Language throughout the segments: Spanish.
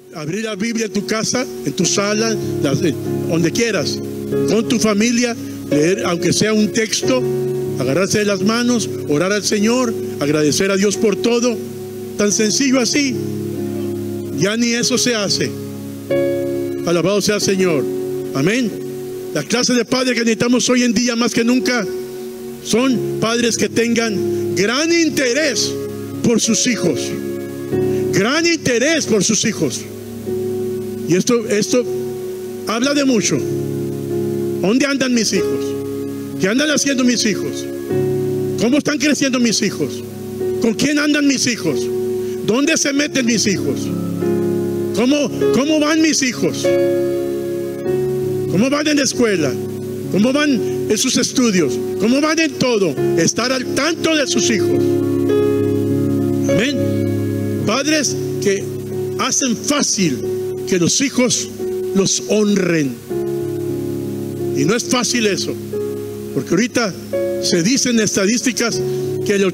abrir la Biblia en tu casa, en tu sala, donde quieras, con tu familia, leer aunque sea un texto, agarrarse de las manos, orar al Señor, agradecer a Dios por todo. Tan sencillo así. Ya ni eso se hace. Alabado sea el Señor. Amén. La clase de padres que necesitamos hoy en día más que nunca son padres que tengan gran interés por sus hijos. Gran interés por sus hijos. Y esto habla de mucho. ¿Dónde andan mis hijos? ¿Qué andan haciendo mis hijos? ¿Cómo están creciendo mis hijos? ¿Con quién andan mis hijos? ¿Dónde se meten mis hijos? ¿Cómo van mis hijos? ¿Cómo van en la escuela? ¿Cómo van en sus estudios? ¿Cómo van en todo? Estar al tanto de sus hijos. Amén. Padres que hacen fácil que los hijos los honren. Y no es fácil eso, porque ahorita se dicen estadísticas que el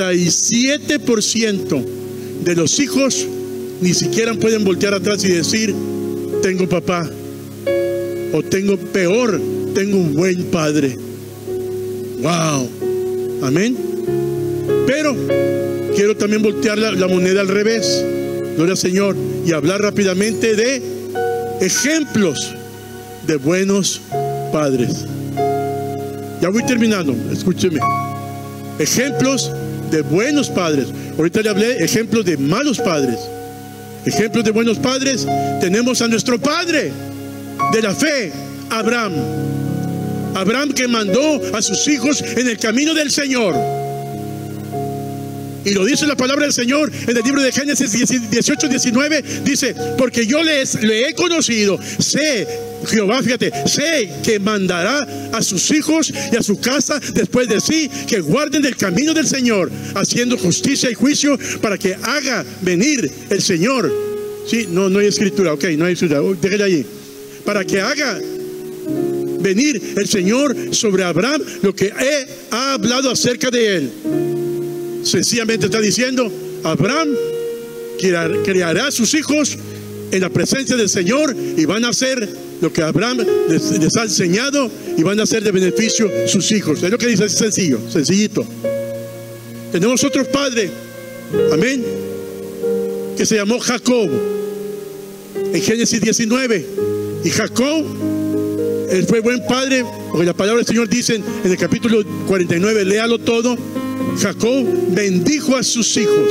87% de los hijos ni siquiera pueden voltear atrás y decir: tengo papá, o tengo un buen padre. Wow, amén. Pero quiero también voltear la moneda al revés, gloria al Señor, y hablar rápidamente de ejemplos de buenos padres. Ya voy terminando, escúcheme. Ejemplos de buenos padres. Ahorita le hablé ejemplos de malos padres. Ejemplos de buenos padres. Tenemos a nuestro padre de la fe, Abraham. Abraham, que mandó a sus hijos en el camino del Señor. Y lo dice la palabra del Señor en el libro de Génesis 18:19. Dice: porque yo le he conocido, sé, Jehová, fíjate, sé que mandará a sus hijos y a su casa después de sí, que guarden el camino del Señor, haciendo justicia y juicio, para que haga venir el Señor. Sí, no hay escritura, ok, no hay escritura, déjale allí. Para que haga venir el Señor sobre Abraham lo que ha hablado acerca de él. Sencillamente está diciendo: Abraham criará a sus hijos en la presencia del Señor, y van a hacer lo que Abraham les ha enseñado, y van a hacer de beneficio sus hijos. Es lo que dice, es sencillo, sencillito. Tenemos otro padre, amén, que se llamó Jacob, en Génesis 19. Y Jacob, él fue buen padre, porque la palabra del Señor dice en el capítulo 49, léalo todo. Jacob bendijo a sus hijos.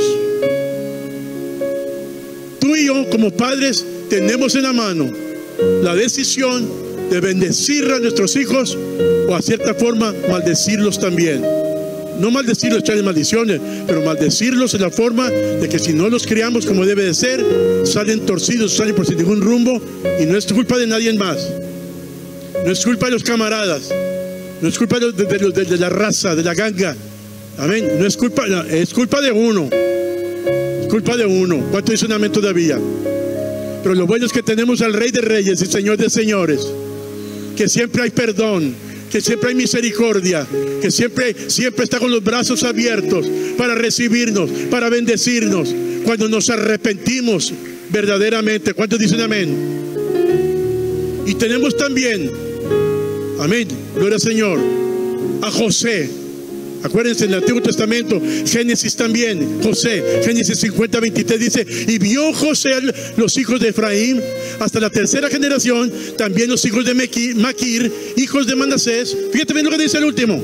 Tú y yo, como padres, tenemos en la mano la decisión de bendecir a nuestros hijos, o a cierta forma maldecirlos también. No maldecirlos, echarles maldiciones, pero maldecirlos en la forma de que si no los criamos como debe de ser, salen torcidos, salen por sin ningún rumbo. Y no es culpa de nadie más. No es culpa de los camaradas. No es culpa de la raza, de la ganga. Amén. No es culpa, no, es culpa de uno. Es culpa de uno. ¿Cuánto dice un amén todavía? Pero lo bueno es que tenemos al Rey de Reyes y Señor de Señores, que siempre hay perdón, que siempre hay misericordia, que siempre está con los brazos abiertos para recibirnos, para bendecirnos cuando nos arrepentimos verdaderamente. ¿Cuántos dicen amén? Y tenemos también, amén, gloria al Señor, a José. Acuérdense, en el Antiguo Testamento, Génesis también, José, Génesis 50:23 dice: y vio José los hijos de Efraín hasta la tercera generación, también los hijos de Maquir, hijos de Manasés. Fíjate bien lo que dice el último: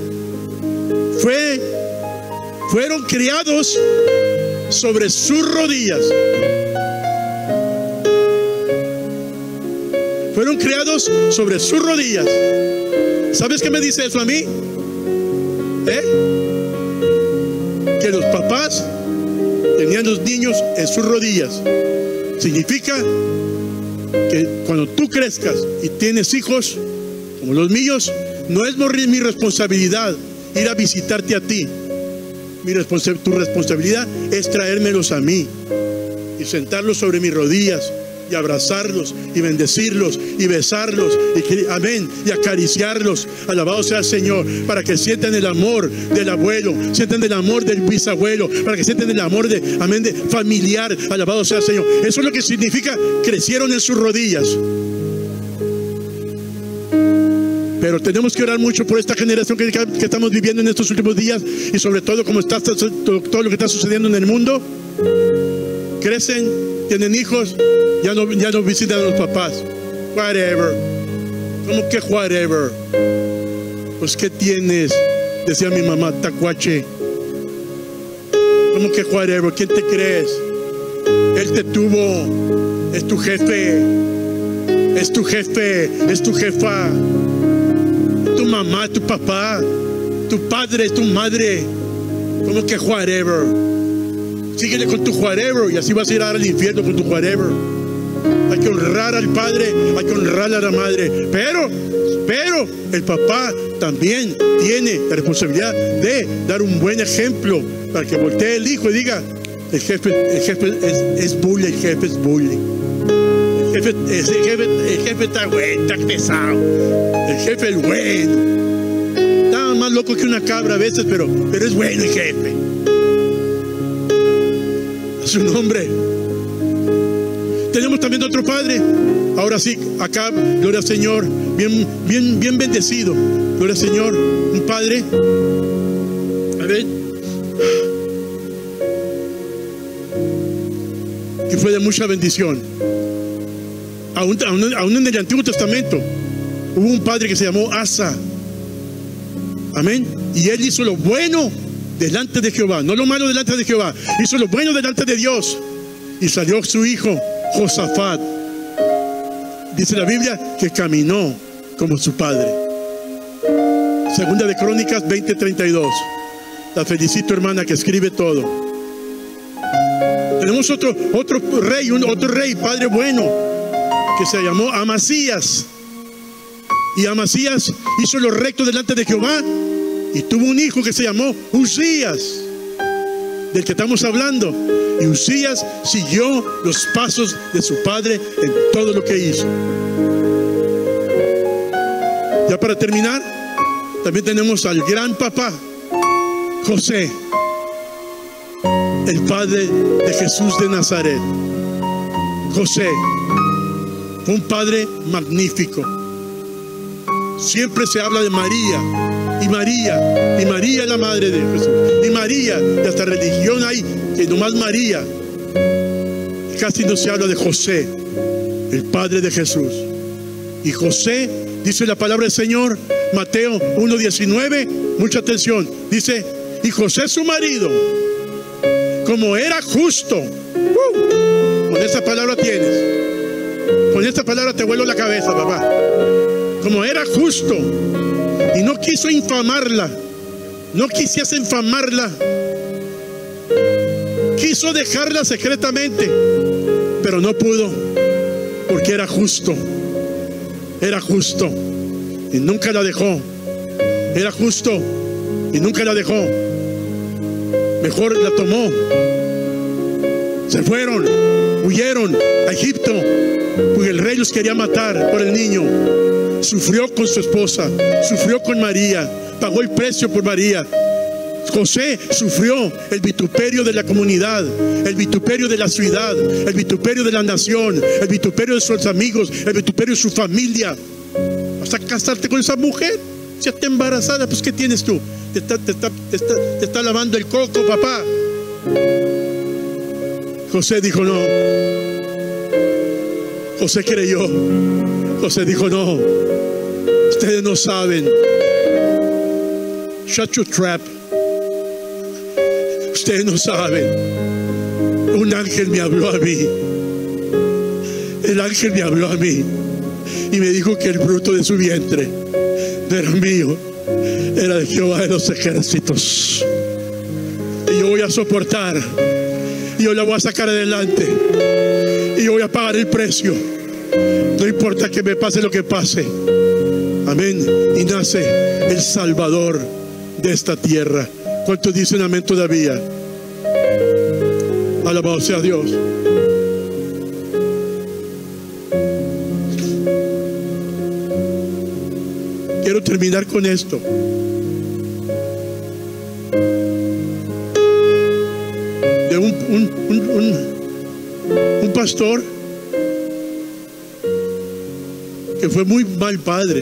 fueron criados sobre sus rodillas. Fueron criados sobre sus rodillas. ¿Sabes qué me dice eso a mí? Que los papás tenían los niños en sus rodillas. Significa que cuando tú crezcas y tienes hijos como los míos, no es mi responsabilidad ir a visitarte a ti. Tu responsabilidad es traérmelos a mí y sentarlos sobre mis rodillas y abrazarlos y bendecirlos y besarlos y, amén, y acariciarlos. Alabado sea el Señor, para que sientan el amor del abuelo, sientan el amor del bisabuelo, para que sientan el amor de, amén, de familiar. Alabado sea el Señor. Eso es lo que significa crecieron en sus rodillas. Pero tenemos que orar mucho por esta generación que estamos viviendo en estos últimos días, y sobre todo como está todo lo que está sucediendo en el mundo. Crecen, tienen hijos, ya no visitan a los papás. Whatever. ¿Cómo que whatever? Pues ¿qué tienes? Decía mi mamá, tacuache. ¿Cómo que whatever? ¿Quién te crees? Él te tuvo. Es tu jefe. Es tu jefe. Es tu jefa. Tu mamá, tu papá, tu padre, tu madre. ¿Cómo que whatever? Síguele con tu whatever y así vas a ir al infierno con tu whatever. Hay que honrar al padre, hay que honrar a la madre. Pero el papá también tiene la responsabilidad de dar un buen ejemplo para que voltee el hijo y diga: el jefe es bully, el jefe es bully. El jefe está bueno, está pesado. El jefe es bueno. Está más loco que una cabra a veces, pero es bueno el jefe. A su nombre. Tenemos también otro padre. Ahora sí, acá, gloria al Señor, bien bendecido. Gloria al Señor, un padre. A ver. Que fue de mucha bendición. Aún en el Antiguo Testamento hubo un padre que se llamó Asa. Amén. Y él hizo lo bueno delante de Jehová, no lo malo delante de Jehová. Hizo lo bueno delante de Dios. Y salió su hijo Josafat. Dice la Biblia que caminó como su padre. Segunda de Crónicas 20:32. La felicito, hermana, que escribe todo. Tenemos otro rey, padre bueno, que se llamó Amasías. Y Amasías hizo lo recto delante de Jehová y tuvo un hijo que se llamó Uzías, del que estamos hablando. Y Uzías siguió los pasos de su padre en todo lo que hizo. Ya para terminar, también tenemos al gran papá José, el padre de Jesús de Nazaret. José fue un padre magnífico. Siempre se habla de María, y María es la madre de Jesús, y María, y hasta religión hay que nomás María. Casi no se habla de José, el padre de Jesús. Y José, dice la palabra del Señor, Mateo 1:19, mucha atención, dice: y José su marido, como era justo, con esa palabra tienes, con esta palabra te vuelo la cabeza, papá. Como era justo y no quiso infamarla, no quisiese infamarla, quiso dejarla secretamente, pero no pudo, porque era justo y nunca la dejó. Era justo y nunca la dejó. Mejor la tomó. Se fueron, huyeron a Egipto, porque el rey los quería matar por el niño. Sufrió con su esposa, sufrió con María, pagó el precio por María. José sufrió el vituperio de la comunidad, el vituperio de la ciudad, el vituperio de la nación, el vituperio de sus amigos, el vituperio de su familia. ¿Vas a casarte con esa mujer? Si está embarazada, pues ¿qué tienes tú? Te está lavando el coco, papá. José dijo no. José creyó. José dijo no. Ustedes no saben. Shut your trap. Ustedes no saben. Un ángel me habló a mí. El ángel me habló a mí y me dijo que el fruto de su vientre no era mío, era de Jehová de los ejércitos. Y yo voy a soportar, y yo la voy a sacar adelante, y yo voy a pagar el precio. No importa que me pase lo que pase. Amén. Y nace el Salvador de esta tierra. ¿Cuántos dicen amén todavía? Alabado sea Dios. Quiero terminar con esto. De un pastor que fue muy mal padre.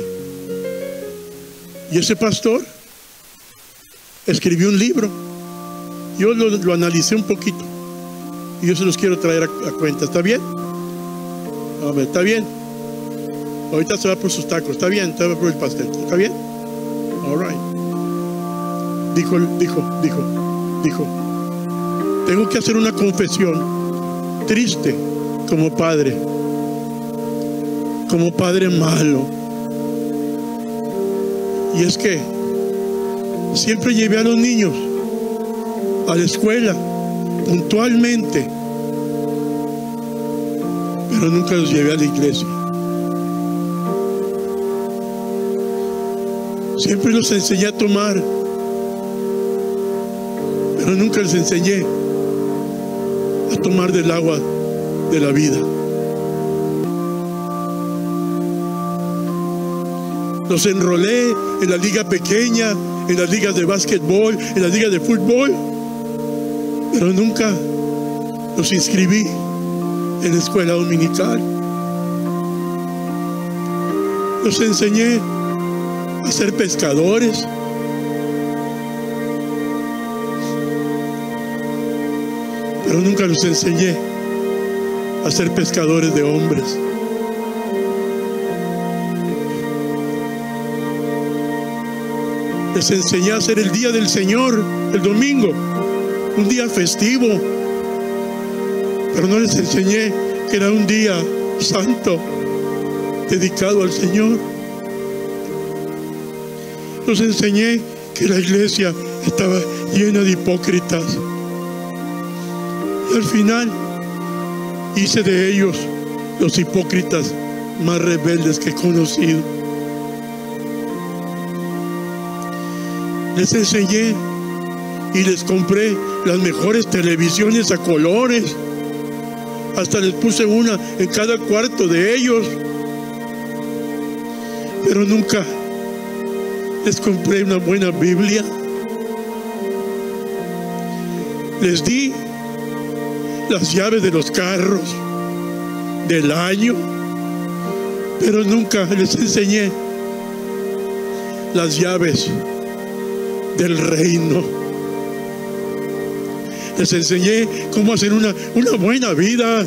Y ese pastor escribió un libro. Yo lo analicé un poquito y yo se los quiero traer a cuenta. ¿Está bien? Hombre, ¿está bien? Ahorita se va por sus tacos. ¿Está bien? Se va por el pastel. ¿Está bien? All right. Dijo, tengo que hacer una confesión triste como padre malo. Y es que siempre llevé a los niños a la escuela puntualmente, pero nunca los llevé a la iglesia. Siempre los enseñé a tomar, pero nunca les enseñé a tomar del agua de la vida. Los enrolé en la liga pequeña, en las ligas de básquetbol, en las ligas de fútbol, pero nunca los inscribí en la escuela dominical. Los enseñé a ser pescadores, pero nunca los enseñé a ser pescadores de hombres. Les enseñé a hacer el día del Señor, el domingo, un día festivo, pero no les enseñé que era un día santo, dedicado al Señor. Les enseñé que la iglesia estaba llena de hipócritas. Y al final hice de ellos los hipócritas más rebeldes que he conocido. Les enseñé y les compré las mejores televisiones a colores. Hasta les puse una en cada cuarto de ellos. Pero nunca les compré una buena Biblia. Les di las llaves de los carros del año, pero nunca les enseñé las llaves del reino. Les enseñé cómo hacer una buena vida,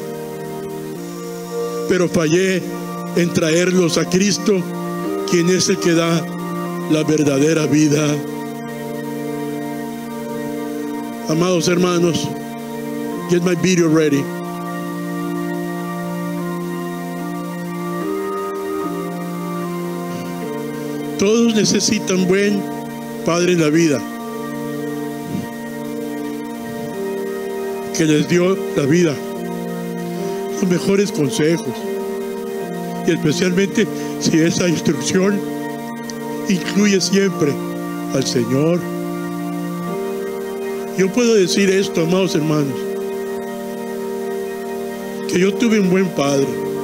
pero fallé en traerlos a Cristo, quien es el que da la verdadera vida. Amados hermanos, get my video ready. Todos necesitan buen padre en la vida, que les dio la vida, los mejores consejos, y especialmente si esa instrucción incluye siempre al Señor. Yo puedo decir esto, amados hermanos, que yo tuve un buen padre,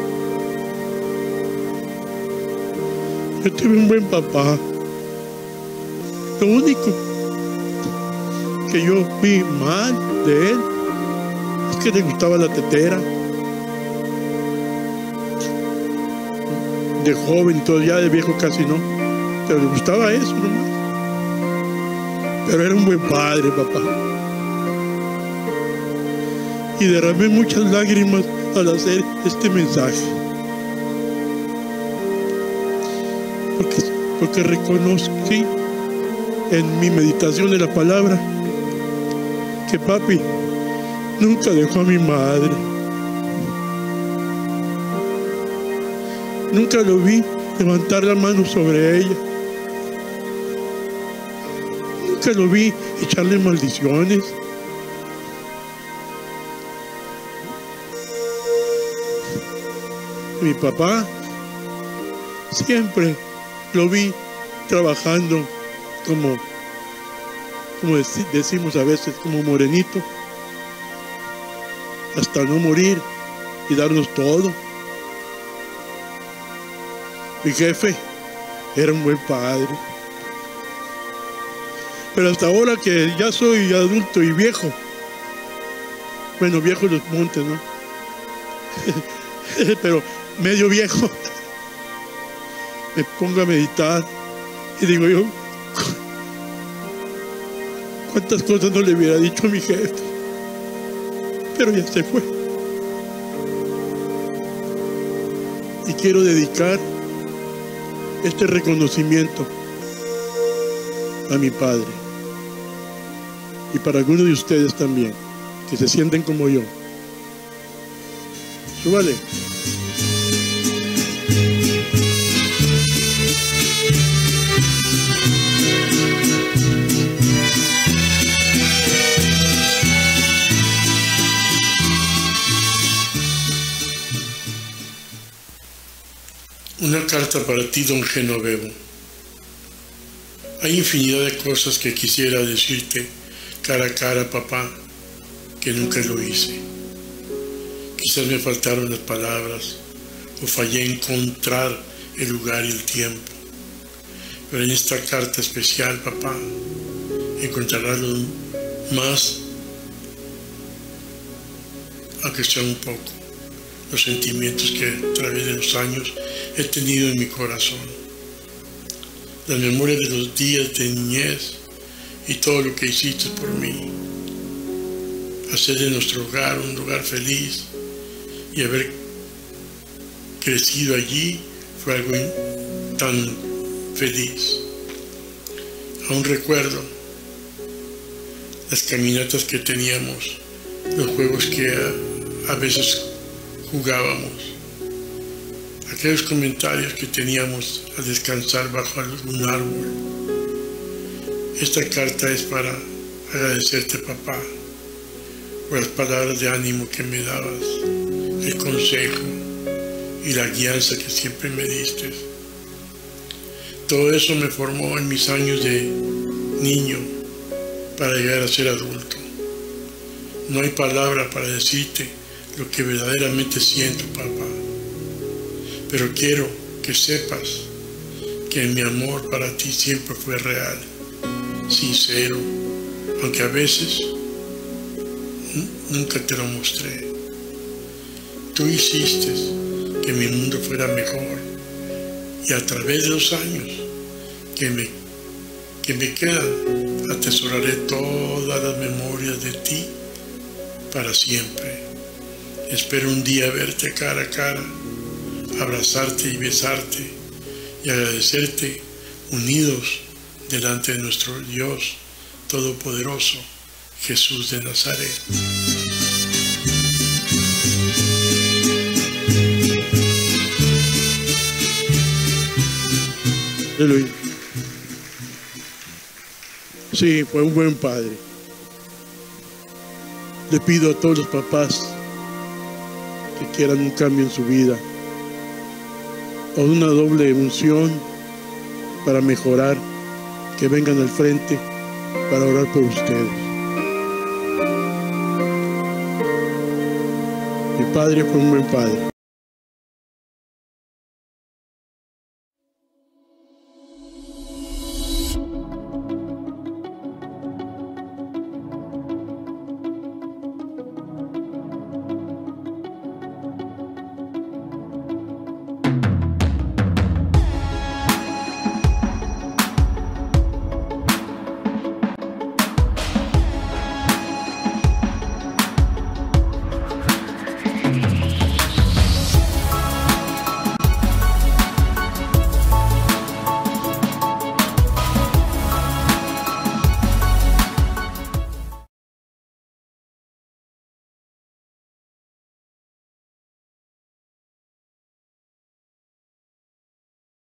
yo tuve un buen papá. Lo único que yo vi mal de él es que le gustaba la tetera. De joven, todavía de viejo casi no, pero le gustaba eso nomás. Pero era un buen padre, papá. Y derramé muchas lágrimas al hacer este mensaje, porque reconocí en mi meditación de la palabra que papi nunca dejó a mi madre. Nunca lo vi levantar la mano sobre ella. Nunca lo vi echarle maldiciones. Mi papá siempre lo vi trabajando como decimos a veces, como morenito, hasta no morir y darnos todo. Mi jefe Era un buen padre. Pero hasta ahora que ya soy adulto y viejo, bueno, viejo los montes, ¿no? Pero medio viejo, me pongo a meditar y digo yo, ¿cuántas cosas no le hubiera dicho a mi jefe? Pero ya se fue. Y quiero dedicar este reconocimiento a mi padre. Y para algunos de ustedes también, que se sienten como yo. Súbale. Una carta para ti, don Genovevo. Hay infinidad de cosas que quisiera decirte cara a cara, papá, que nunca lo hice. Quizás me faltaron las palabras o fallé en encontrar el lugar y el tiempo. Pero en esta carta especial, papá, encontrarás más, aunque sea un poco, los sentimientos que a través de los años he tenido en mi corazón. La memoria de los días de niñez y todo lo que hiciste por mí. Hacer de nuestro hogar un lugar feliz y haber crecido allí fue algo tan feliz. Aún recuerdo las caminatas que teníamos, los juegos que a veces jugábamos, aquellos comentarios que teníamos al descansar bajo algún árbol. Esta carta es para agradecerte, papá, por las palabras de ánimo que me dabas, el consejo y la guianza que siempre me diste. Todo eso me formó en mis años de niño para llegar a ser adulto. No hay palabra para decirte lo que verdaderamente siento, papá. Pero quiero que sepas que mi amor para ti siempre fue real, sincero, aunque a veces nunca te lo mostré. Tú hiciste que mi mundo fuera mejor y a través de los años que me quedan, atesoraré todas las memorias de ti para siempre. Espero un día verte cara a cara, abrazarte y besarte y agradecerte unidos delante de nuestro Dios Todopoderoso, Jesús de Nazaret. Aleluya. Sí, fue un buen padre. Le pido a todos los papás que quieran un cambio en su vida o una doble unción para mejorar, que vengan al frente para orar por ustedes. Mi padre fue un buen padre.